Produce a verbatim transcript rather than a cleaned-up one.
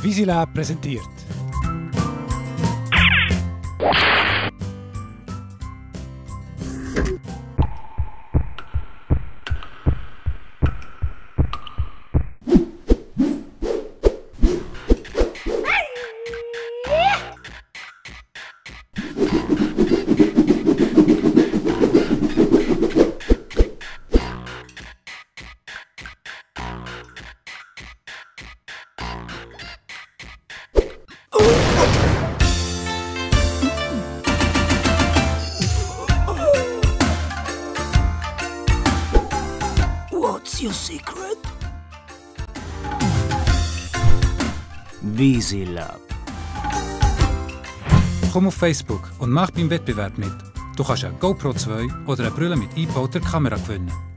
Visilab präsentiert. What's your secret? Visilab. Komm auf Facebook und mach beim Wettbewerb mit. Du kannst eine GoPro zwei oder eine Brille mit eingebauter Kamera gewinnen.